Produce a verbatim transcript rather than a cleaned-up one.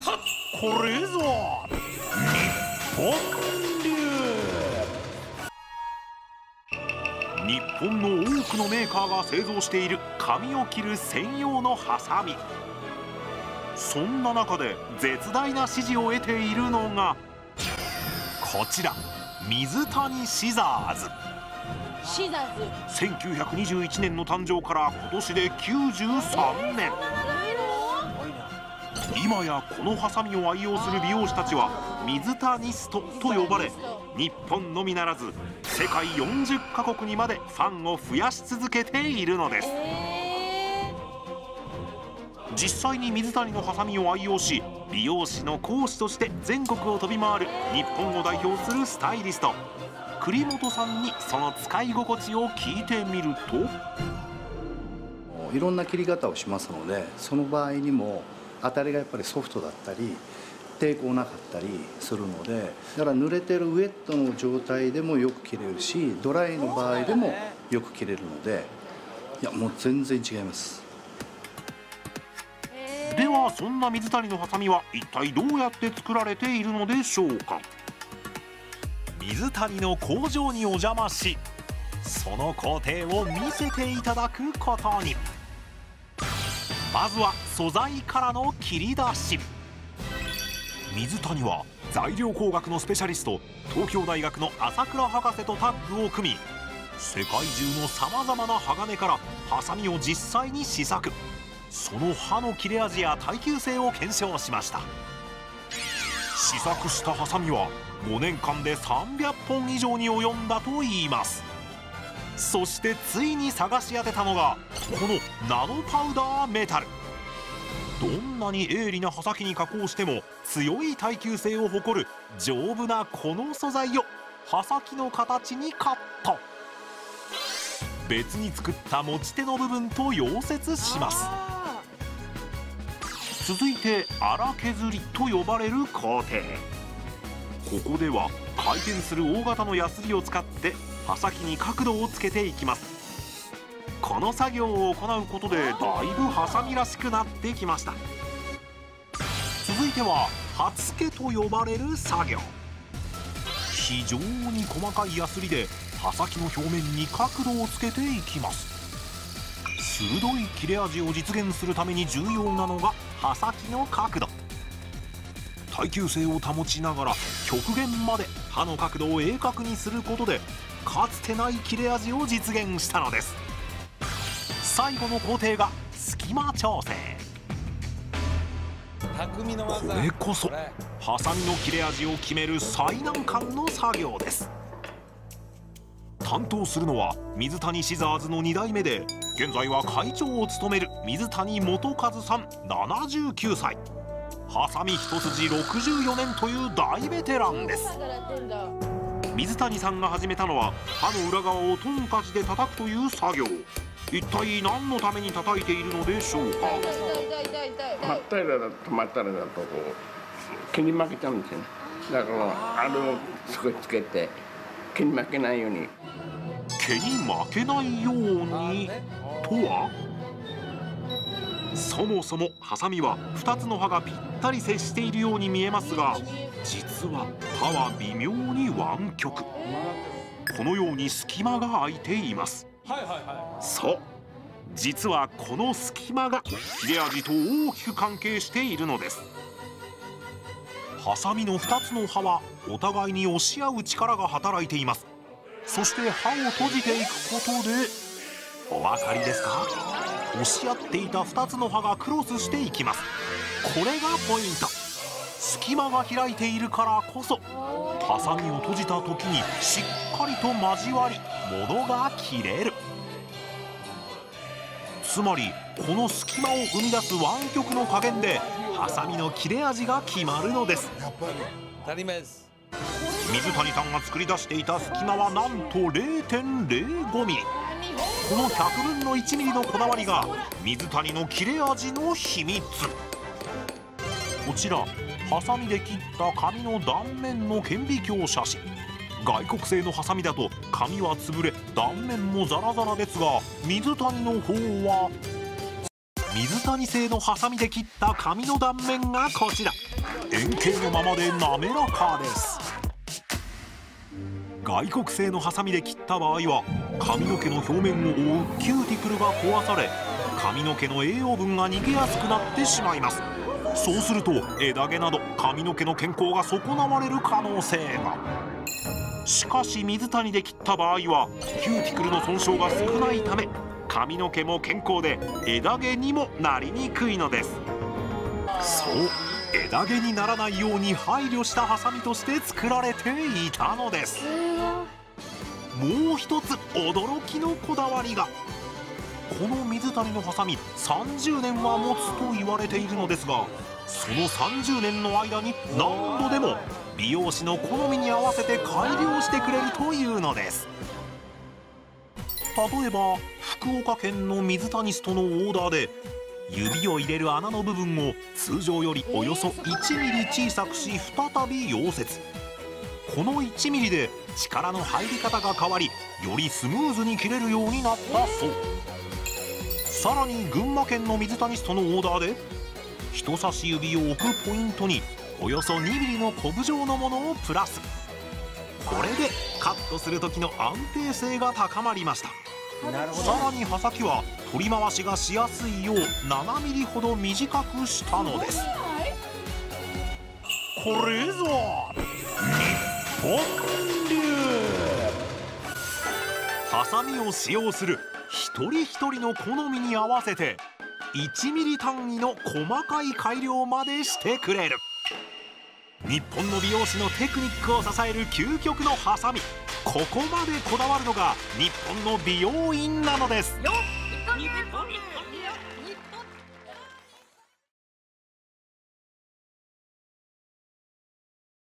これぞ日本流。日本の多くのメーカーが製造している紙を切る専用のハサミ。そんな中で絶大な支持を得ているのがこちら、水谷シザーズ。 シザーズせんきゅうひゃくにじゅういちねんの誕生から今年できゅうじゅうさんねん。今やこのハサミを愛用する美容師たちは水谷ストと呼ばれ、日本のみならず世界よんじゅっかこくにまでファンを増やし続けているのです。実際に水谷のハサミを愛用し、美容師の講師として全国を飛び回る日本を代表するスタイリスト栗本さんにその使い心地を聞いてみると、 いろんな切り方をしますので、その場合にも当たりがやっぱりソフトだったり抵抗なかったりするので、だから濡れてるウェットの状態でもよく切れるし、ドライの場合でもよく切れるので、いやもう全然違います。 ではそんな水谷のハサミは一体どうやって作られているのでしょうか。水谷の工場にお邪魔し、その工程を見せていただくことに。まずは素材からの切り出し。水谷は材料工学のスペシャリスト、東京大学の朝倉博士とタッグを組み、世界中のさまざまな鋼からハサミを実際に試作。その刃の切れ味や耐久性を検証しました。試作したハサミはごねんかんでさんびゃっぽん以上に及んだといいます。そしてついに探し当てたのがこのナノパウダーメタル。どんなに鋭利な刃先に加工しても強い耐久性を誇る丈夫なこの素材を刃先の形にカット。別に作った持ち手の部分と溶接します。続いて荒削りと呼ばれる工程。ここでは回転する大型のヤスリを使って刃先に角度をつけていきます。この作業を行うことでだいぶハサミらしくなってきました。続いては刃付けと呼ばれる作業。非常に細かいヤスリで刃先の表面に角度をつけていきます。鋭い切れ味を実現するために重要なのが刃先の角度。耐久性を保ちながら極限まで刃の角度を鋭角にすることでかつてない切れ味を実現したのです。最後の工程が隙間調整。これこそハサミの切れ味を決める最難関の作業です。担当するのは水谷シザーズのにだいめで、現在は会長を務める水谷元和さんななじゅうきゅうさい。ハサミ一筋ろくじゅうよねんという大ベテランです。水谷さんが始めたのは刃の裏側をトンカチで叩くという作業。一体何のために叩いているのでしょうか。 真っ平らだと真っ平らだとこう毛に負けちゃうんですよね。だからあれをすごいつけて毛に負けないように。 毛に負けないようにとは、そもそもハサミはふたつの刃がぴったり接しているように見えますが、実は刃は微妙に湾曲。このように隙間が空いています。そう、実はこの隙間が切れ味と大きく関係しているのです。ハサミのふたつの刃はお互いに押し合う力が働いています。そして刃を閉じていくことで、お分かりですか？押し合っていたふたつの刃がクロスしていきます。これがポイント。隙間が開いているからこそハサミを閉じた時にしっかりと交わり物が切れる。つまりこの隙間を生み出す湾曲の加減でハサミの切れ味が決まるのです。水谷さんが作り出していた隙間はなんと れいてんれいごミリ。このひゃくぶんのいちミリのこだわりが水谷の切れ味の秘密。こちらハサミで切った紙の断面の顕微鏡写真。外国製のハサミだと紙は潰れ断面もザラザラですが、水谷の方は水谷製のハサミで切った紙の断面がこちら。 円形のままで滑らかです。外国製のハサミで切った場合は髪の毛の表面を覆うキューティクルが壊され、髪の毛の栄養分が逃げやすくなってしまいます。そうすると枝毛など髪の毛の健康が損なわれる可能性が。しかし水谷で切った場合はキューティクルの損傷が少ないため、髪の毛も健康で枝毛にもなりにくいのです。そう、枝毛にならないように配慮したハサミとして作られていたのです。もう一つ驚きのこだわりが。この水谷のハサミさんじゅうねんは持つと言われているのですが、そのさんじゅうねんの間に何度でも美容師の好みに合わせて改良してくれるというのです。例えば福岡県の水谷ストのオーダーで、指を入れる穴の部分を通常よりおよそいちミリ小さくし再び溶接。このいちミリで力の入り方が変わり、よりスムーズに切れるようになったそう。さらに群馬県の水谷ストのオーダーで、人差し指を置くポイントにおよそにミリのコブ状のものをプラス。これでカットする時の安定性が高まりました。さらに刃先は取り回しがしやすいようななミリほど短くしたのです。これぞ日本流。ハサミを使用する一人一人の好みに合わせていちミリ単位の細かい改良までしてくれる。日本の美容師のテクニックを支える究極のハサミ。ここまでこだわるのが日本の美容院なのです。よっ